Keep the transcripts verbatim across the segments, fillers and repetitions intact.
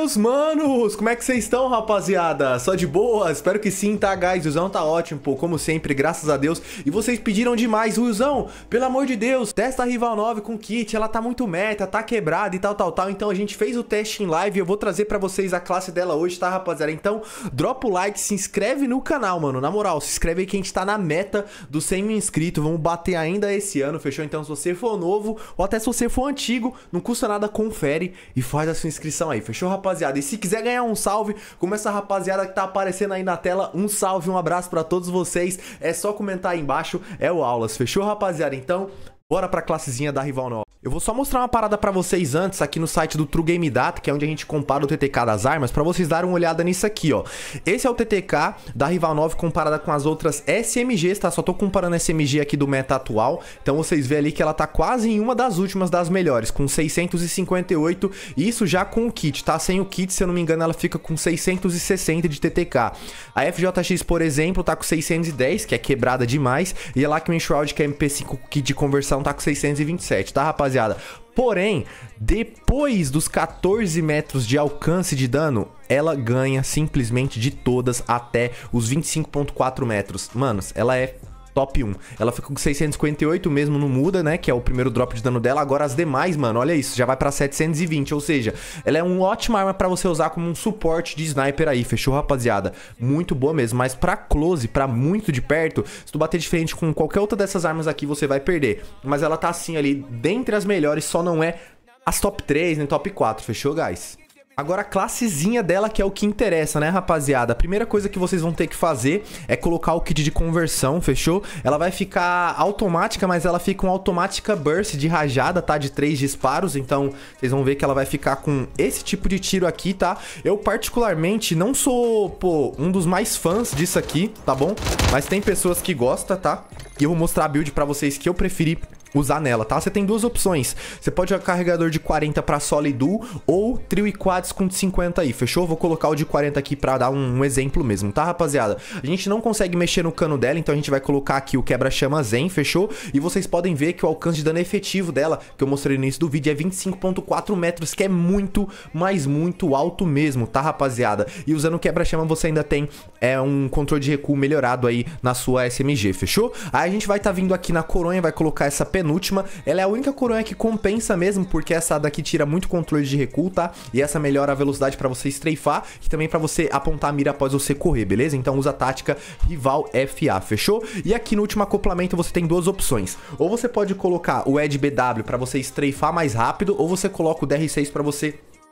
meus manos! Como é que vocês estão, rapaziada? Só de boa? Espero que sim, tá, guys? O Wilzão tá ótimo, pô, como sempre, graças a Deus. E vocês pediram demais, Wilzão, pelo amor de Deus, testa a Rival nove com kit, ela tá muito meta, tá quebrada e tal, tal, tal. Então a gente fez o teste em live e eu vou trazer pra vocês a classe dela hoje, tá, rapaziada? Então, dropa o like, se inscreve no canal, mano. Na moral, se inscreve aí que a gente tá na meta dos cem mil inscritos. Vamos bater ainda esse ano, fechou? Então, se você for novo ou até se você for antigo, não custa nada, confere e faz a sua inscrição aí, fechou, rapaziada? E se quiser ganhar um salve, como essa rapaziada que tá aparecendo aí na tela, um salve, um abraço pra todos vocês, é só comentar aí embaixo, é o Aulas, fechou, rapaziada? Então, bora pra classezinha da Rival nove. Eu vou só mostrar uma parada pra vocês antes aqui no site do True Game Data, que é onde a gente compara o T T K das armas, pra vocês darem uma olhada nisso aqui, ó. Esse é o T T K da Rival nove comparada com as outras S M Gs, tá? Só tô comparando a S M G aqui do meta atual, então vocês veem ali que ela tá quase em uma das últimas das melhores, com seiscentos e cinquenta e oito, isso já com o kit, tá? Sem o kit, se eu não me engano, ela fica com seiscentos e sessenta de T T K. A F J X, por exemplo, tá com seiscentos e dez, que é quebrada demais, e a Lakman Shroud, que é M P cinco kit de conversão, tá com seiscentos e vinte e sete, tá, rapaziada? Porém, depois dos quatorze metros de alcance de dano, ela ganha simplesmente de todas até os vinte e cinco ponto quatro metros. Manos, ela é top um. Ela fica com seiscentos e cinquenta e oito mesmo, não muda, né? Que é o primeiro drop de dano dela. Agora as demais, mano, olha isso, já vai pra setecentos e vinte. Ou seja, ela é uma ótima arma pra você usar como um suporte de sniper aí, fechou, rapaziada? Muito boa mesmo, mas pra close, pra muito de perto, se tu bater de frente com qualquer outra dessas armas aqui, você vai perder. Mas ela tá assim ali, dentre as melhores, só não é as top três, nem top quatro, fechou, guys? Agora a classezinha dela que é o que interessa, né, rapaziada? A primeira coisa que vocês vão ter que fazer é colocar o kit de conversão, fechou? Ela vai ficar automática, mas ela fica com automática burst de rajada, tá? De três disparos, então vocês vão ver que ela vai ficar com esse tipo de tiro aqui, tá? Eu particularmente não sou, pô, um dos mais fãs disso aqui, tá bom? Mas tem pessoas que gostam, tá? E eu vou mostrar a build pra vocês que eu preferi usar nela, tá? Você tem duas opções. Você pode usar carregador de quarenta pra solo e duo ou trio e quads com cinquenta aí, fechou? Vou colocar o de quarenta aqui pra dar um, um exemplo mesmo, tá, rapaziada? A gente não consegue mexer no cano dela, então a gente vai colocar aqui o quebra-chama Zen, fechou? E vocês podem ver que o alcance de dano efetivo dela, que eu mostrei no início do vídeo, é vinte e cinco ponto quatro metros, que é muito, mas muito alto mesmo, tá, rapaziada? E usando o quebra-chama você ainda tem é, um controle de recuo melhorado aí na sua S M G, fechou? Aí a gente vai estar tá vindo aqui na coronha, vai colocar essa penúltima. Ela é a única coronha que compensa mesmo, porque essa daqui tira muito controle de recuo, tá? E essa melhora a velocidade pra você strafar e também pra você apontar a mira após você correr, beleza? Então usa a tática Rival F A, fechou? E aqui no último acoplamento você tem duas opções. Ou você pode colocar o E D B W pra você strafar mais rápido, ou você coloca o D R seis pra você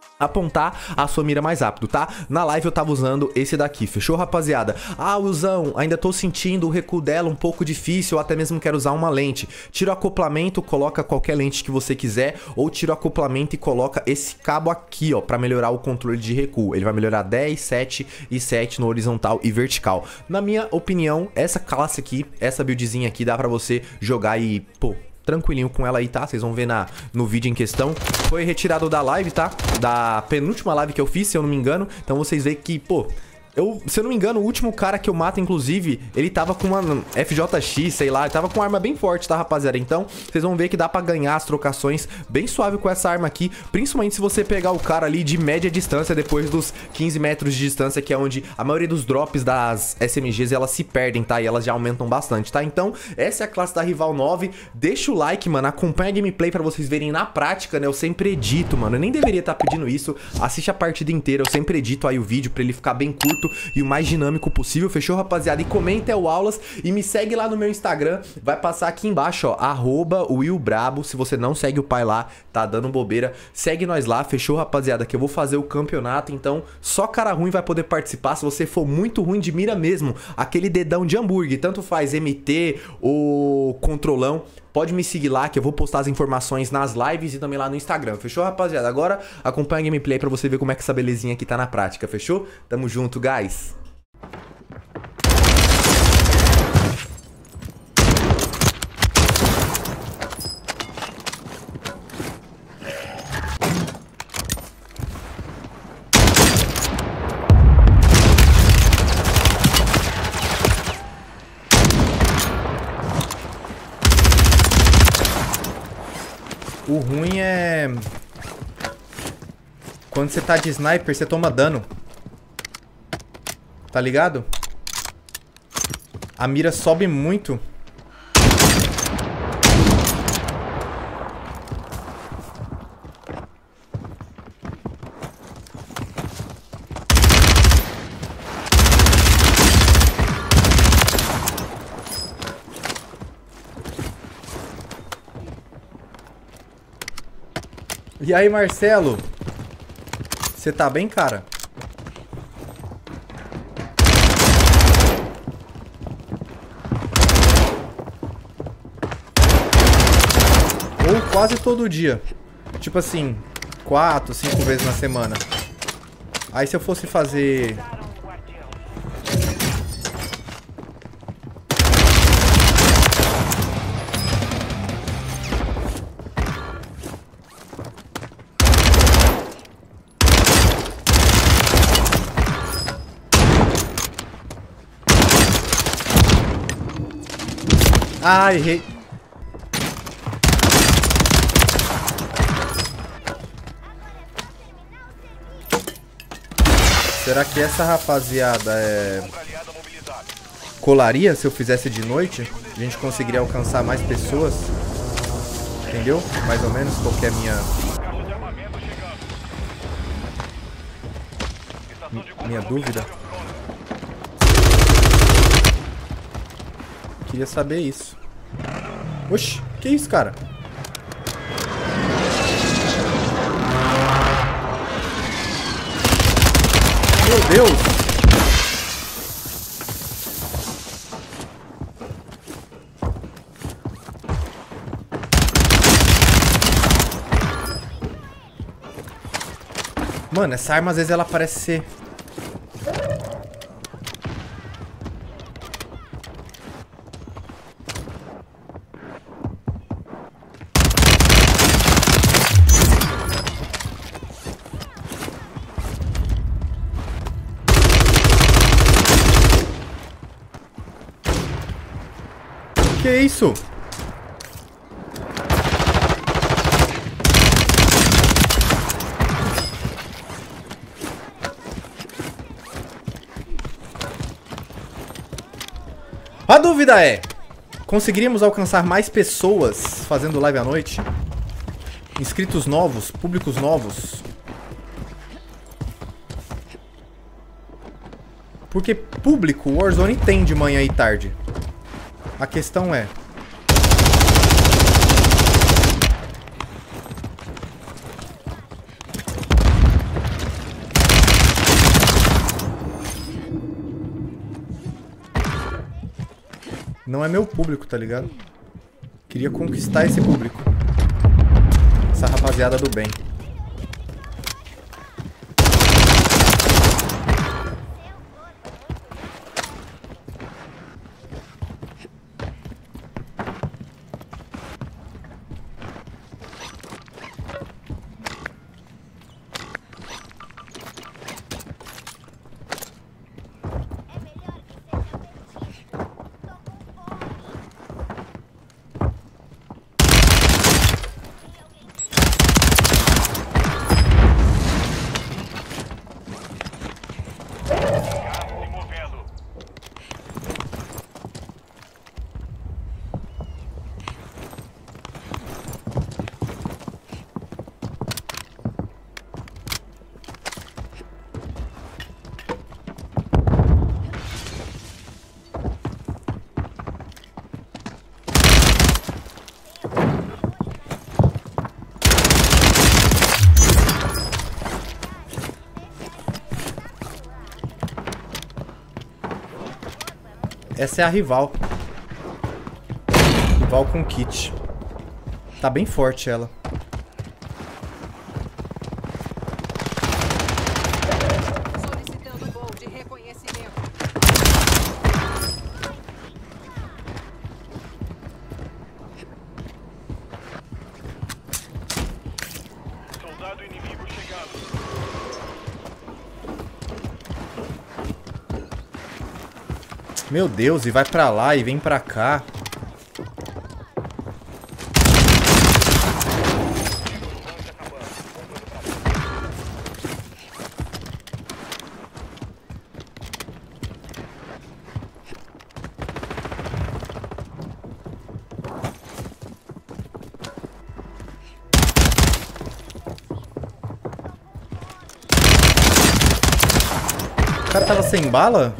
apontar a sua mira mais rápido, tá? Na live eu tava usando esse daqui, fechou, rapaziada? Ah, Wilzão, ainda tô sentindo o recuo dela um pouco difícil, ou até mesmo quero usar uma lente. Tira o acoplamento, coloca qualquer lente que você quiser, ou tira o acoplamento e coloca esse cabo aqui, ó, pra melhorar o controle de recuo. Ele vai melhorar dez, sete e sete no horizontal e vertical. Na minha opinião, essa classe aqui, essa buildzinha aqui, dá pra você jogar e, pô, tranquilinho com ela aí, tá? Vocês vão ver na, no vídeo em questão. Foi retirado da live, tá? Da penúltima live que eu fiz, se eu não me engano. Então vocês veem que, pô, eu, se eu não me engano, o último cara que eu mato, inclusive, ele tava com uma F J X, sei lá, ele tava com uma arma bem forte, tá, rapaziada? Então, vocês vão ver que dá pra ganhar as trocações bem suave com essa arma aqui, principalmente se você pegar o cara ali de média distância, depois dos quinze metros de distância, que é onde a maioria dos drops das S M Gs, elas se perdem, tá? E elas já aumentam bastante, tá? Então, essa é a classe da Rival nove. Deixa o like, mano, acompanha a gameplay pra vocês verem na prática, né? Eu sempre edito, mano, eu nem deveria estar pedindo isso. Assiste a partida inteira, eu sempre edito aí o vídeo pra ele ficar bem curto e o mais dinâmico possível, fechou, rapaziada? E comenta o Aulas e me segue lá no meu Instagram, vai passar aqui embaixo, ó, arroba willbrabo. Se você não segue o pai lá, tá dando bobeira, segue nós lá, fechou, rapaziada? Que eu vou fazer o campeonato, então só cara ruim vai poder participar. Se você for muito ruim de mira mesmo, aquele dedão de hambúrguer, tanto faz M T ou controlão, pode me seguir lá que eu vou postar as informações nas lives e também lá no Instagram, fechou, rapaziada? Agora acompanha a gameplay pra você ver como é que essa belezinha aqui tá na prática, fechou? Tamo junto, guys! O ruim é Quando você tá de sniper, você toma dano. Tá ligado? A mira sobe muito. E aí, Marcelo? Você tá bem, cara? Ou quase todo dia. Tipo assim, quatro, cinco vezes na semana. Aí se eu fosse fazer... Ah, errei. Será que essa rapaziada é... colaria se eu fizesse de noite? A gente conseguiria alcançar mais pessoas? Entendeu? Mais ou menos qual que é a minha... minha dúvida. Queria saber isso. Oxi, que isso, cara? Meu Deus! Mano, essa arma às vezes ela parece ser... Que isso? A dúvida é: conseguiríamos alcançar mais pessoas fazendo live à noite? Inscritos novos, públicos novos? Porque público o Warzone tem de manhã e tarde. A questão é... não é meu público, tá ligado? Queria conquistar esse público. Essa rapaziada do bem. Essa é a rival. Rival com kit. Tá bem forte ela. Solicitando gol de reconhecimento. Soldado inimigo chegando. Meu Deus, e vai pra lá e vem pra cá. O cara tava sem bala?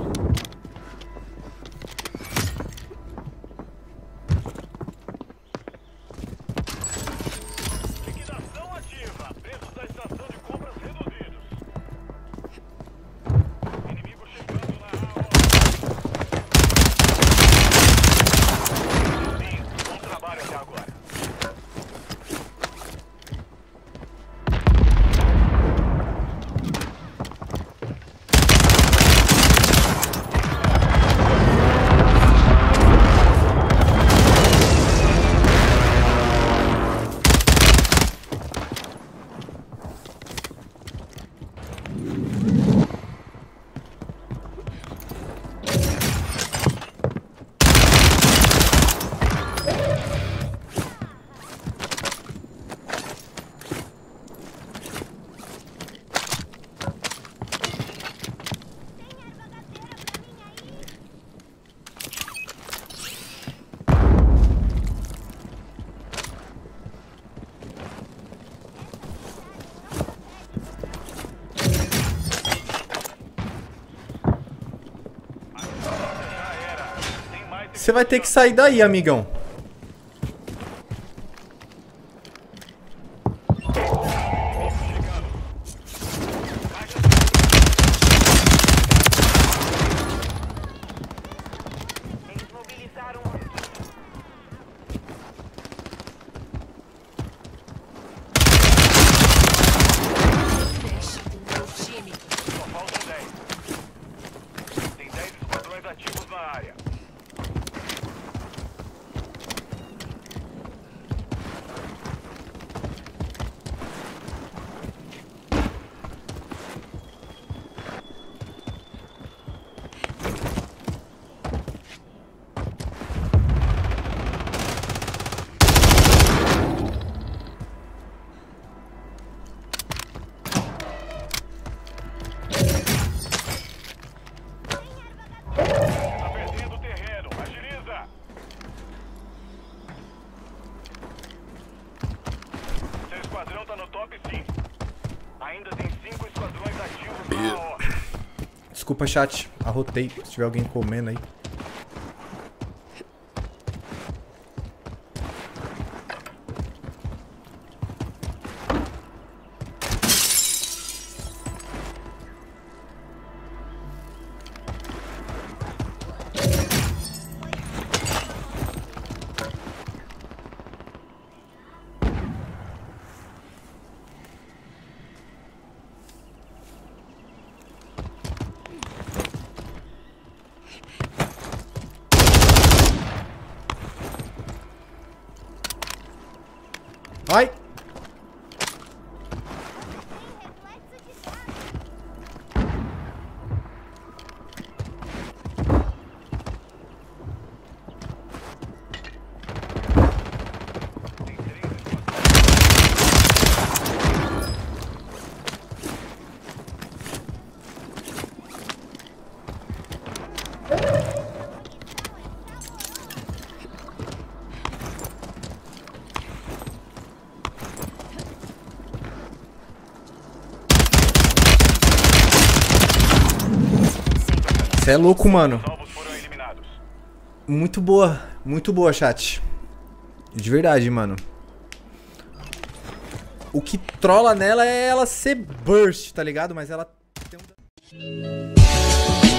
Liquidação ativa. Preços da estação de compras reduzidos. Inimigo chegando na área. Sim, bom trabalho até agora. Você vai ter que sair daí, amigão. Eles mobilizaram Só faltam dez. Tem dez esquadrões ativos na área. Tá perdendo terreno. Agiliza. Seu esquadrão tá no top cinco. Ainda tem cinco esquadrões ativos na ordem. Desculpa, chat. Arrotei. Se tiver alguém comendo aí. Ai! Você é louco, mano. Salvos foram eliminados. Muito boa. Muito boa, chat. De verdade, mano. O que trola nela é ela ser burst, tá ligado? Mas ela tem um...